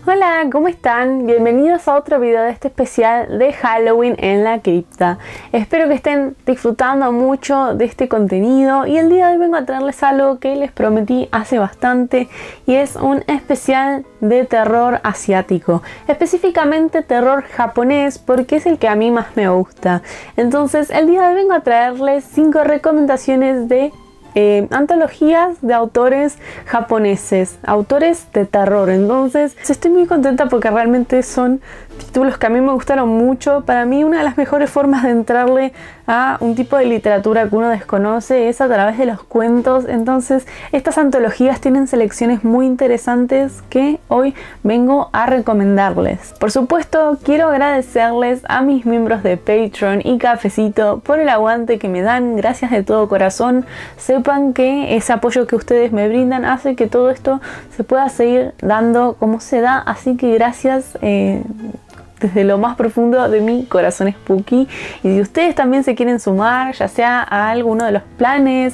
Hola, ¿cómo están? Bienvenidos a otro video de este especial de Halloween en la cripta. Espero que estén disfrutando mucho de este contenido y el día de hoy vengo a traerles algo que les prometí hace bastante y es un especial de terror asiático, específicamente terror japonés porque es el que a mí más me gusta. Entonces el día de hoy vengo a traerles 5 recomendaciones de antologías de autores japoneses, autores de terror. Entonces estoy muy contenta porque realmente son títulos que a mí me gustaron mucho. Para mí una de las mejores formas de entrarle a un tipo de literatura que uno desconoce es a través de los cuentos. Entonces estas antologías tienen selecciones muy interesantes que hoy vengo a recomendarles. Por supuesto quiero agradecerles a mis miembros de Patreon y Cafecito por el aguante que me dan. Gracias de todo corazón. Sepan que ese apoyo que ustedes me brindan hace que todo esto se pueda seguir dando como se da, así que gracias desde lo más profundo de mi corazón spooky. Y si ustedes también se quieren sumar, ya sea a alguno de los planes,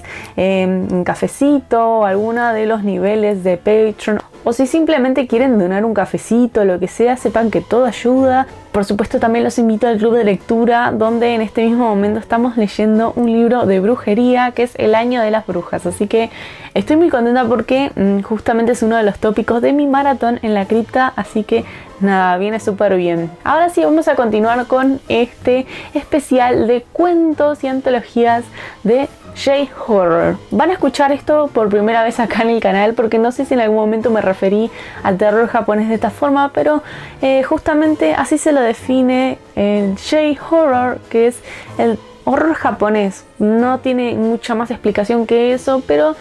un cafecito, alguno de los niveles de Patreon, o si simplemente quieren donar un cafecito, lo que sea, sepan que todo ayuda. Por supuesto también los invito al club de lectura, donde en este mismo momento estamos leyendo un libro de brujería que es El Año de las Brujas. Así que estoy muy contenta porque justamente es uno de los tópicos de mi maratón en la cripta. Así que nada, viene súper bien. Ahora sí vamos a continuar con este especial de cuentos y antologías de J-Horror. Van a escuchar esto por primera vez acá en el canal porque no sé si en algún momento me referí al terror japonés de esta forma, pero justamente así se lo define el J-Horror, que es el horror japonés. No tiene mucha más explicación que eso, pero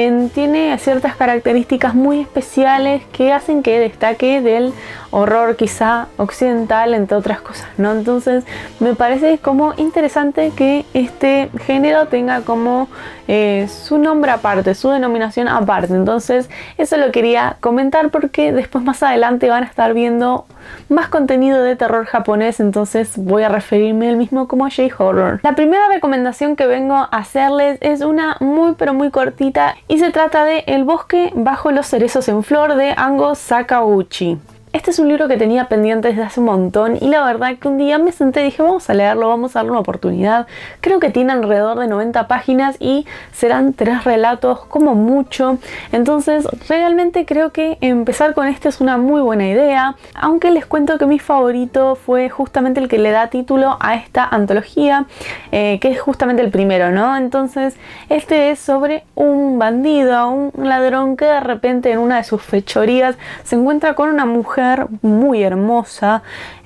tiene ciertas características muy especiales que hacen que destaque del horror quizá occidental, entre otras cosas, ¿no? Entonces me parece como interesante que este género tenga como su nombre aparte, su denominación aparte. Entonces eso lo quería comentar porque después más adelante van a estar viendo más contenido de terror japonés, entonces voy a referirme al mismo como J-Horror. La primera recomendación que vengo a hacerles es una muy pero muy cortita y se trata de El bosque bajo los cerezos en flor de Ango Sakaguchi. Este es un libro que tenía pendiente desde hace un montón y la verdad que un día me senté y dije vamos a leerlo, vamos a darle una oportunidad. Creo que tiene alrededor de 90 páginas y serán 3 relatos como mucho. Entonces realmente creo que empezar con este es una muy buena idea. Aunque les cuento que mi favorito fue justamente el que le da título a esta antología, que es justamente el primero, ¿no? Entonces este es sobre un bandido, un ladrón que de repente en una de sus fechorías se encuentra con una mujer muy hermosa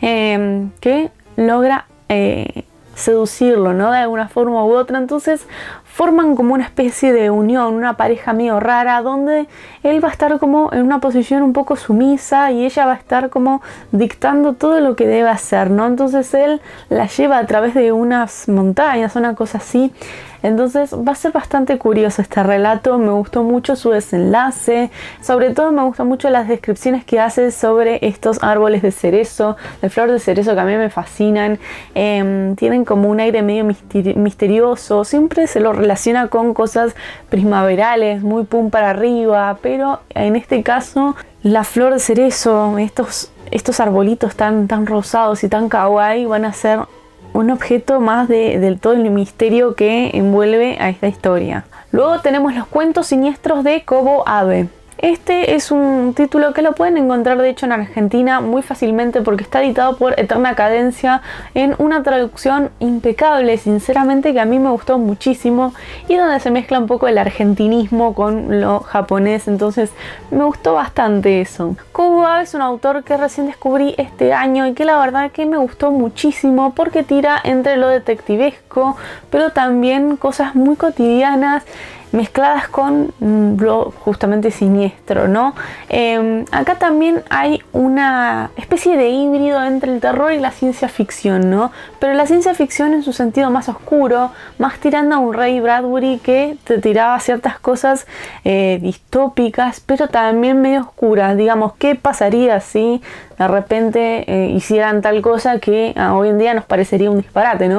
que logra seducirlo, ¿no? De alguna forma u otra. Entonces forman como una especie de unión, una pareja medio rara, donde él va a estar como en una posición un poco sumisa y ella va a estar como dictando todo lo que debe hacer, ¿no? Entonces él la lleva a través de unas montañas, una cosa así. Entonces va a ser bastante curioso este relato. Me gustó mucho su desenlace, sobre todo me gustan mucho las descripciones que hace sobre estos árboles de cerezo, de flor de cerezo, que a mí me fascinan. Tienen como un aire medio misterioso, siempre se lo relaciona con cosas primaverales, muy pum para arriba, pero en este caso la flor de cerezo, estos arbolitos tan rosados y tan kawaii van a ser un objeto más del todo el misterio que envuelve a esta historia. Luego tenemos Los cuentos siniestros de Kobo Abe. Este es un título que lo pueden encontrar de hecho en Argentina muy fácilmente porque está editado por Eterna Cadencia en una traducción impecable, sinceramente, que a mí me gustó muchísimo y donde se mezcla un poco el argentinismo con lo japonés, entonces me gustó bastante eso. Kobo Abe es un autor que recién descubrí este año y que la verdad que me gustó muchísimo porque tira entre lo detectivesco pero también cosas muy cotidianas mezcladas con lo justamente siniestro, ¿no? Acá también hay una especie de híbrido entre el terror y la ciencia ficción, ¿no? Pero la ciencia ficción en su sentido más oscuro, más tirando a un Ray Bradbury que te tiraba ciertas cosas distópicas, pero también medio oscuras. Digamos, ¿qué pasaría si de repente hicieran tal cosa que hoy en día nos parecería un disparate, ¿no?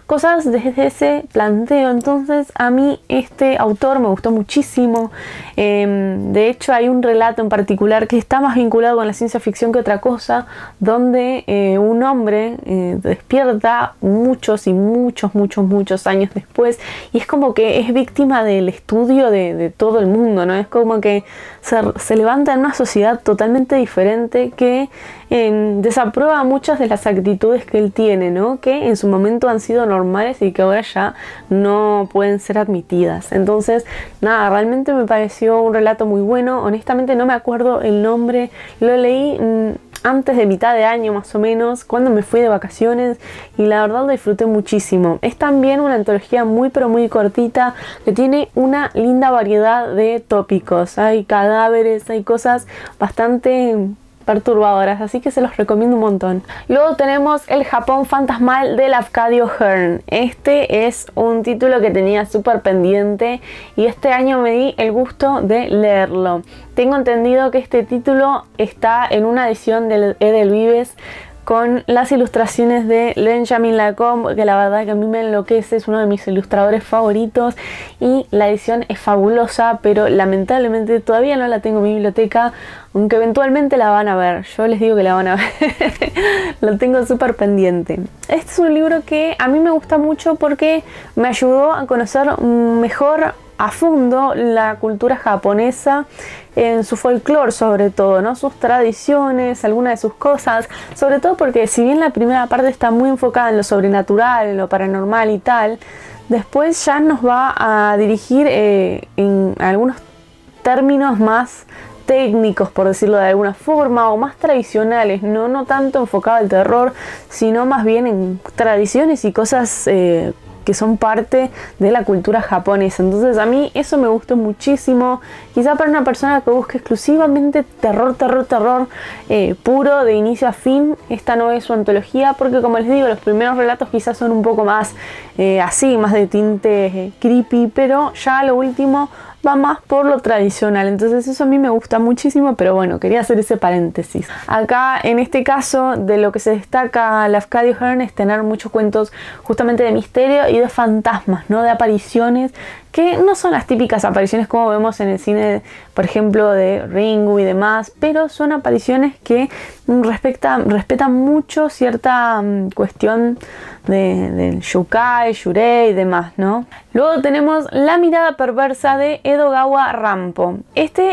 cosas desde ese planteo. Entonces a mí este autor me gustó muchísimo. De hecho hay un relato en particular que está más vinculado con la ciencia ficción que otra cosa, donde un hombre despierta muchos años después y es como que es víctima del estudio de todo el mundo, ¿no? Es como que se levanta en una sociedad totalmente diferente que desaprueba muchas de las actitudes que él tiene, ¿no? Que en su momento han sido normales y que ahora ya no pueden ser admitidas. Entonces, nada, realmente me pareció un relato muy bueno. Honestamente no me acuerdo el nombre, lo leí antes de mitad de año más o menos, cuando me fui de vacaciones, y la verdad lo disfruté muchísimo. Es también una antología muy pero muy cortita, que tiene una linda variedad de tópicos. Hay cadáveres, hay cosas bastante perturbadoras, así que se los recomiendo un montón. Luego tenemos El Japón fantasmal de Lafcadio Hearn. Este es un título que tenía súper pendiente y este año me di el gusto de leerlo. Tengo entendido que este título está en una edición de Edelvives con las ilustraciones de Benjamin Lacombe, que la verdad que a mí me enloquece, es uno de mis ilustradores favoritos y la edición es fabulosa, pero lamentablemente todavía no la tengo en mi biblioteca, aunque eventualmente la van a ver. Yo les digo que la van a ver. Lo tengo súper pendiente. Este es un libro que a mí me gusta mucho porque me ayudó a conocer mejor a fondo la cultura japonesa, en su folclore sobre todo, ¿no? Sus tradiciones, algunas de sus cosas, sobre todo porque si bien la primera parte está muy enfocada en lo sobrenatural, en lo paranormal y tal, después ya nos va a dirigir en algunos términos más técnicos, por decirlo de alguna forma, o más tradicionales, no tanto enfocado al terror, sino más bien en tradiciones y cosas que son parte de la cultura japonesa. Entonces a mí eso me gustó muchísimo. Quizá para una persona que busque exclusivamente terror puro de inicio a fin, esta no es su antología, porque como les digo, los primeros relatos quizás son un poco más así, más de tinte creepy, pero ya lo último va más por lo tradicional. Entonces eso a mí me gusta muchísimo, pero bueno, quería hacer ese paréntesis. Acá en este caso de lo que se destaca Lafcadio Hearn es tener muchos cuentos justamente de misterio y de fantasmas, ¿no? De apariciones que no son las típicas apariciones como vemos en el cine, por ejemplo, de Ringu y demás, pero son apariciones que respetan mucho cierta cuestión del Yukai, Yurei y demás, ¿no? Luego tenemos La mirada perversa de Edogawa Rampo. Esta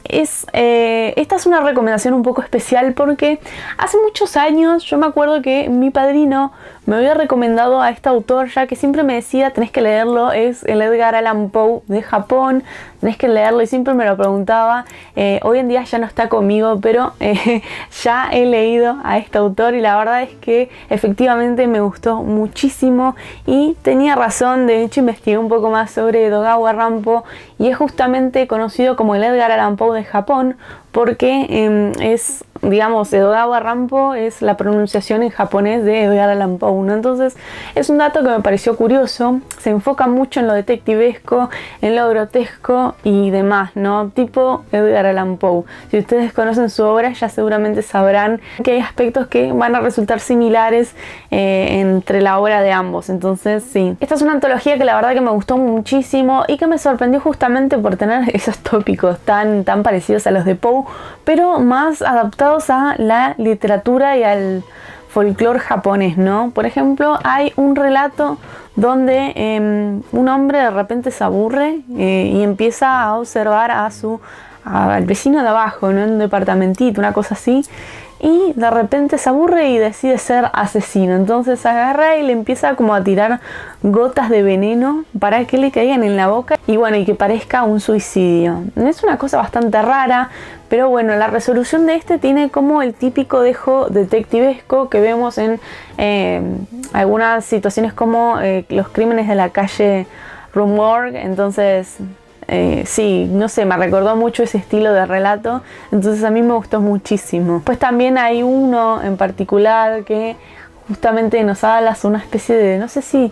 es una recomendación un poco especial porque hace muchos años yo me acuerdo que mi padrino me había recomendado a este autor, ya que siempre me decía tenés que leerlo, es el Edgar Allan Poe de Japón, tenés que leerlo, y siempre me lo preguntaba. Hoy en día ya no está conmigo, pero ya he leído a este autor y la verdad es que efectivamente me gustó muchísimo y tenía razón. De hecho investigué un poco más sobre Edogawa Rampo y es justamente conocido como el Edgar Allan Poe de Japón porque es, digamos, Edogawa Rampo es la pronunciación en japonés de Edgar Allan Poe, ¿no? Entonces es un dato que me pareció curioso. Se enfoca mucho en lo detectivesco, en lo grotesco y demás, ¿no? Tipo Edgar Allan Poe. Si ustedes conocen su obra ya seguramente sabrán que hay aspectos que van a resultar similares entre la obra de ambos. Entonces sí, esta es una antología que la verdad que me gustó muchísimo y que me sorprendió justamente por tener esos tópicos tan parecidos a los de Poe, pero más adaptados a la literatura y al folclore japonés, ¿no? Por ejemplo, hay un relato donde un hombre de repente se aburre y empieza a observar al vecino de abajo, ¿no? En un departamentito, una cosa así, y de repente se aburre y decide ser asesino. Entonces agarra y le empieza como a tirar gotas de veneno para que le caigan en la boca y bueno, y que parezca un suicidio. Es una cosa bastante rara, pero bueno, la resolución de este tiene como el típico dejo detectivesco que vemos en algunas situaciones como los crímenes de la calle Rumorg. Entonces sí, no sé, me recordó mucho ese estilo de relato, entonces a mí me gustó muchísimo. Pues también hay uno en particular que justamente nos habla una especie de, no sé si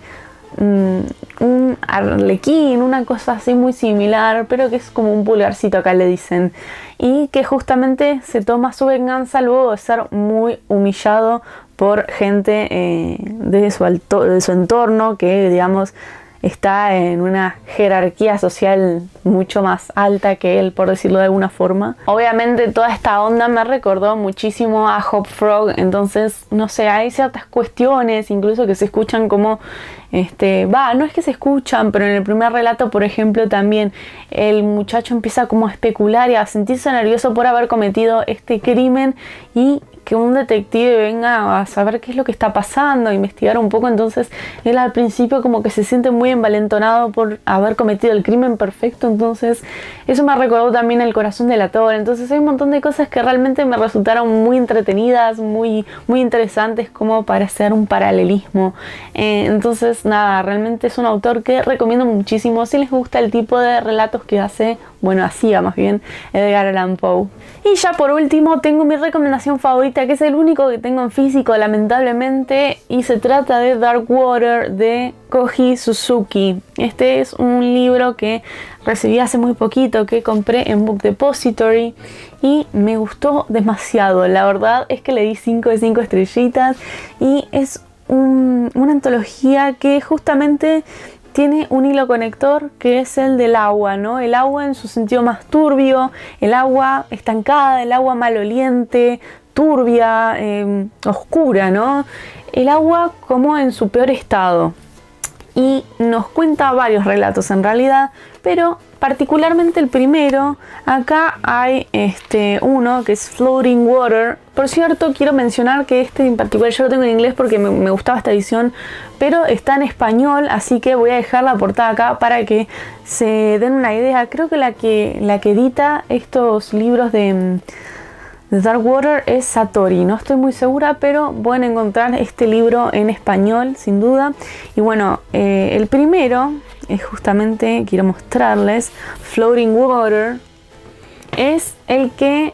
un arlequín, una cosa así muy similar, pero que es como un pulgarcito acá le dicen, y que justamente se toma su venganza luego de ser muy humillado por gente de su entorno que, digamos, está en una jerarquía social mucho más alta que él, por decirlo de alguna forma. Obviamente toda esta onda me recordó muchísimo a Hop Frog, entonces, no sé, hay ciertas cuestiones incluso que se escuchan como, no es que se escuchan, pero en el primer relato, por ejemplo, también el muchacho empieza como a especular y a sentirse nervioso por haber cometido este crimen y que un detective venga a saber qué es lo que está pasando, a investigar un poco. Entonces él al principio como que se siente muy envalentonado por haber cometido el crimen perfecto, entonces eso me recordó también El corazón delator. Entonces hay un montón de cosas que realmente me resultaron muy entretenidas, muy interesantes como para hacer un paralelismo. Entonces nada, realmente es un autor que recomiendo muchísimo si les gusta el tipo de relatos que hace, bueno, hacía más bien Edgar Allan Poe. Y ya por último tengo mi recomendación favorita, que es el único que tengo en físico lamentablemente, y se trata de Dark Water de Koji Suzuki. Este es un libro que recibí hace muy poquito, que compré en Book Depository y me gustó demasiado. La verdad es que le di 5 de 5 estrellitas y es una antología que justamente tiene un hilo conector que es el del agua, ¿no? El agua en su sentido más turbio, el agua estancada, el agua maloliente, turbia, oscura, ¿no? El agua como en su peor estado. Y nos cuenta varios relatos en realidad, pero particularmente el primero, acá hay uno que es Floating Water. Por cierto, quiero mencionar que este en particular yo lo tengo en inglés porque me gustaba esta edición, pero está en español, así que voy a dejar la portada acá para que se den una idea. Creo que la que edita estos libros de Dark Water es Satori, no estoy muy segura, pero pueden encontrar este libro en español sin duda. Y bueno, el primero es justamente, quiero mostrarles, Floating Water, es el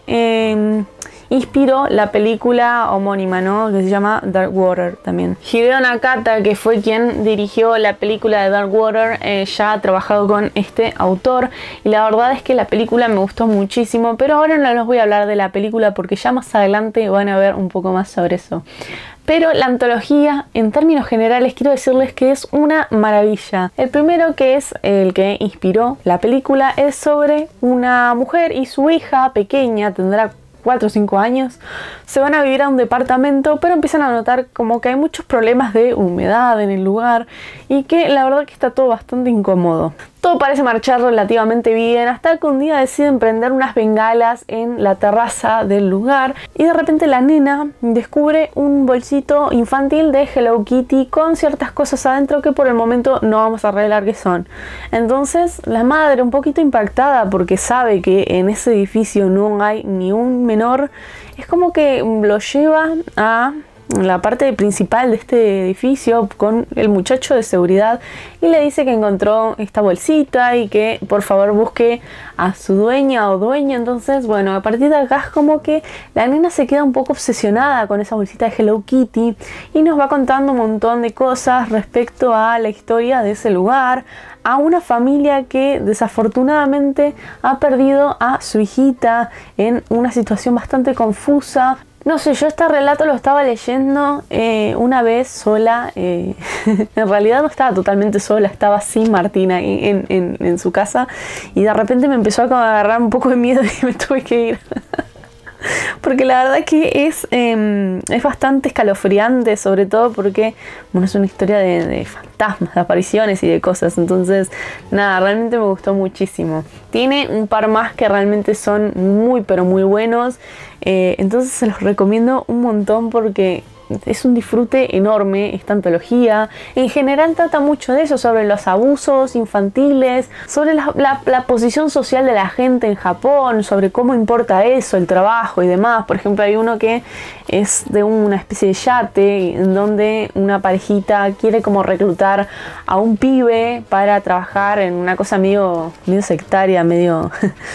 que inspiró la película homónima, ¿no? Que se llama Dark Water también. Hideo Nakata, que fue quien dirigió la película de Dark Water, ya ha trabajado con este autor y la verdad es que la película me gustó muchísimo, pero ahora no les voy a hablar de la película porque ya más adelante van a ver un poco más sobre eso. Pero la antología, en términos generales, quiero decirles que es una maravilla. El primero, que es el que inspiró la película, es sobre una mujer y su hija pequeña, tendrá 4 o 5 años, se van a vivir a un departamento, pero empiezan a notar como que hay muchos problemas de humedad en el lugar y que la verdad que está todo bastante incómodo. Todo parece marchar relativamente bien hasta que un día deciden prender unas bengalas en la terraza del lugar y de repente la nena descubre un bolsito infantil de Hello Kitty con ciertas cosas adentro que por el momento no vamos a revelar qué son. Entonces la madre, un poquito impactada porque sabe que en ese edificio no hay ni un menor, es como que lo lleva a la parte principal de este edificio con el muchacho de seguridad y le dice que encontró esta bolsita y que por favor busque a su dueña o dueño. Entonces, bueno, a partir de acá es como que la nena se queda un poco obsesionada con esa bolsita de Hello Kitty y nos va contando un montón de cosas respecto a la historia de ese lugar, a una familia que desafortunadamente ha perdido a su hijita en una situación bastante confusa. No sé, yo este relato lo estaba leyendo una vez sola, en realidad no estaba totalmente sola, estaba sin Martina en su casa y de repente me empezó a agarrar un poco de miedo y me tuve que ir. Porque la verdad que es bastante escalofriante, sobre todo porque bueno, es una historia de fantasmas, de apariciones y de cosas. Entonces, nada, realmente me gustó muchísimo. Tiene un par más que realmente son muy, pero muy buenos. Entonces se los recomiendo un montón porque es un disfrute enorme esta antología. En general trata mucho de eso, sobre los abusos infantiles, sobre la posición social de la gente en Japón, sobre cómo importa eso, el trabajo y demás. Por ejemplo, hay uno que es de una especie de yate en donde una parejita quiere como reclutar a un pibe para trabajar en una cosa medio sectaria, medio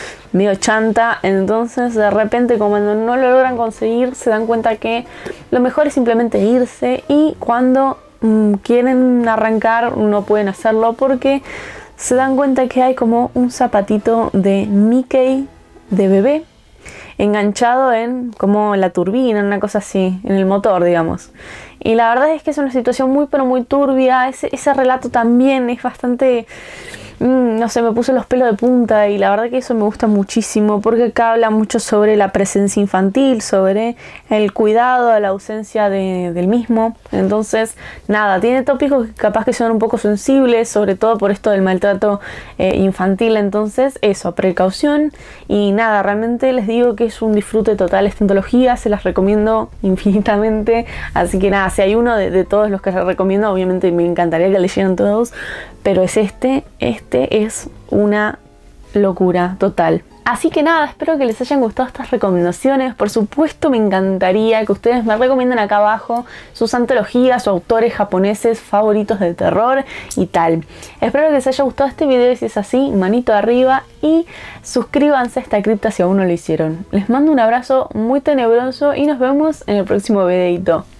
chanta. Entonces de repente, como no lo logran conseguir, se dan cuenta que lo mejor es simplemente irse y cuando quieren arrancar no pueden hacerlo porque se dan cuenta que hay como un zapatito de Mickey de bebé enganchado en como la turbina, una cosa así, en el motor, digamos. Y la verdad es que es una situación muy pero muy turbia. Ese relato también es bastante... no sé, me puse los pelos de punta y la verdad que eso me gusta muchísimo porque acá habla mucho sobre la presencia infantil, sobre el cuidado, la ausencia del mismo. Entonces, nada, tiene tópicos que capaz que son un poco sensibles, sobre todo por esto del maltrato infantil. Entonces, eso, precaución y nada, realmente les digo que es un disfrute total esta antología, se las recomiendo infinitamente. Así que nada, si hay uno de todos los que les recomiendo, obviamente me encantaría que leyeran todos, pero es este es una locura total. Así que nada, espero que les hayan gustado estas recomendaciones. Por supuesto me encantaría que ustedes me recomienden acá abajo sus antologías o autores japoneses favoritos de terror y tal. Espero que les haya gustado este video y si es así, manito arriba y suscríbanse a esta cripta si aún no lo hicieron. Les mando un abrazo muy tenebroso y nos vemos en el próximo videito.